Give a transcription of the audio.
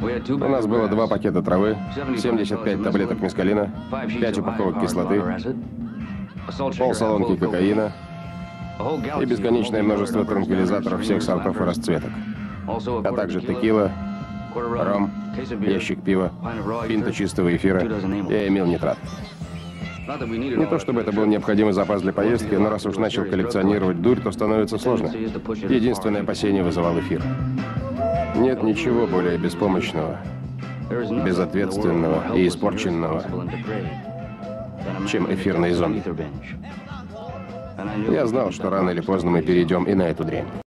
У нас было 2 пакета травы, 75 таблеток мескалина, 5 упаковок кислоты, полсалонки кокаина и бесконечное множество транквилизаторов всех сортов и расцветок, а также текила, ром, ящик пива, пинта чистого эфира и эмил-нитрат. Не то чтобы это был необходимый запас для поездки, но раз уж начал коллекционировать дурь, то становится сложно. Единственное опасение вызывал эфир. Нет ничего более беспомощного, безответственного и испорченного, чем эфирные зомби. Я знал, что рано или поздно мы перейдем и на эту дрянь.